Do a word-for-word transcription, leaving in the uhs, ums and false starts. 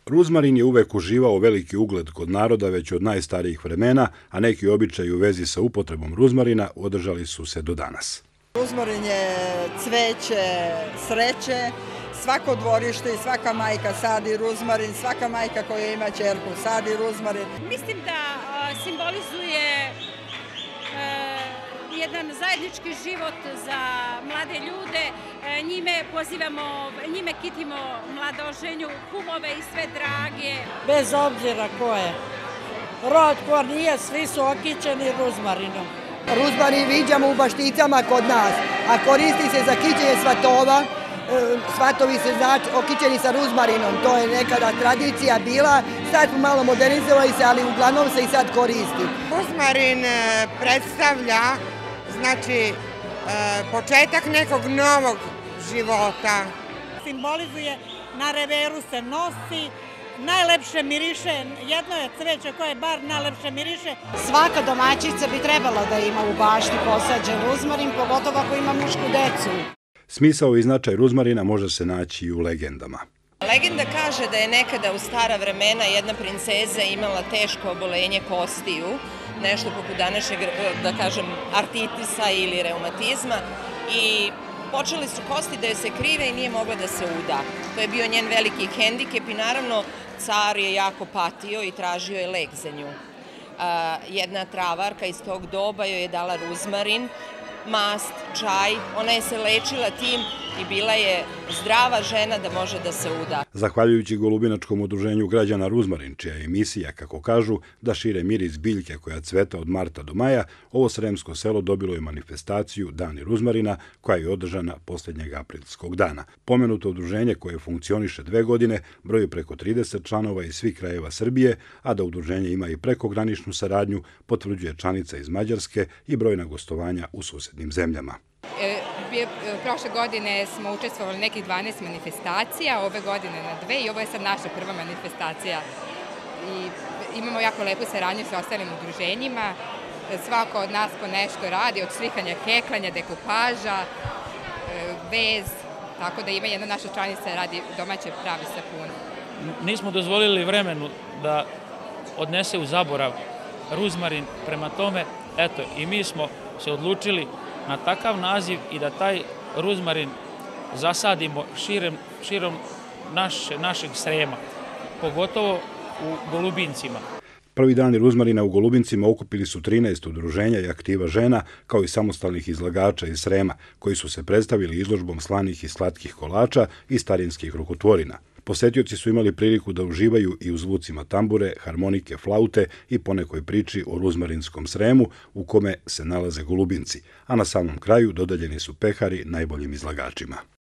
Ruzmarin je uvek uživao veliki ugled kod naroda već od najstarijih vremena, a neki običaji u vezi sa upotrebom ruzmarina održali su se do danas. Ruzmarin je cveće sreće, svako dvorište i svaka majka sadi ruzmarin, svaka majka koja ima ćerku sadi ruzmarin. Mislim da simbolizuje jedan zajednički život za mlade ljude, njime pozivamo, njime kitimo mladoženju, kumove i sve drage. Bez obzira ko je, rod ko nije, svi su okićeni ruzmarinom. Ruzmarin viđamo u bašticama kod nas, a koristi se za kićenje svatova. Svatovi se znači okićeni sa ruzmarinom, to je nekada tradicija bila, sad smo malo modernizovali se, ali uglavnom se i sad koristi. Ruzmarin predstavlja znači početak nekog novog života. Simbolizuje, na reveru se nosi, najlepše miriše, jedno je cveće koje bar najlepše miriše. Svaka domaćica bi trebala da ima u bašti posađen ruzmarin, pogotovo ako ima mušku decu. Smisao i značaj ruzmarina može se naći i u legendama. Legenda kaže da je nekada u stara vremena jedna princeza imala teško obolenje kostiju, nešto poput današnjeg, da kažem, artritisa ili reumatizma i počeli su kosti da joj se krive i nije mogla da se uda. To je bio njen veliki hendikep i naravno car je jako patio i tražio je lek za nju. Jedna travarka iz tog doba joj je dala ruzmarin, mast, čaj, ona je se lečila tim i bila je zdrava žena da može da se uda. Zahvaljujući Golubinačkom udruženju građana Ruzmarin, čija je emisija, kako kažu, da šire miris biljke koja cveta od marta do maja, ovo sremsko selo dobilo je manifestaciju Dani Ruzmarina, koja je održana posljednjeg aprilskog dana. Pomenuto udruženje, koje funkcioniše dve godine, broji preko trideset članova iz svih krajeva Srbije, a da udruženje ima i prekograničnu saradnju, potvrđuje članica iz Mađarske i brojna gostovanja u susednim zemljama. Prošle godine smo učestvovali nekih dvanaest manifestacija, ove godine na dve i ovo je sad naša prva manifestacija. I imamo jako lepu saradnju sa ostalim udruženjima. Svako od nas po nešto radi, od slikanja, heklanja, dekupaža, vez, tako da ima jedna naša članica radi domaće pravi sapun. Nismo dozvolili vremenu da odnese u zaborav ruzmarin, prema tome, eto, i mi smo se odlučili na takav naziv i da taj ruzmarin zasadimo širom našeg Srema, pogotovo u Golubincima. Prvi dani ruzmarina u Golubincima okupili su trinaest udruženja i aktiva žena, kao i samostalnih izlagača iz Srema, koji su se predstavili izložbom slanih i slatkih kolača i starinskih rukotvorina. Posetioci su imali priliku da uživaju i u zvucima tambure, harmonike, flaute i ponekoj priči o ruzmarinskom Sremu u kome se nalaze Golubinci, a na samom kraju dodeljeni su pehari najboljim izlagačima.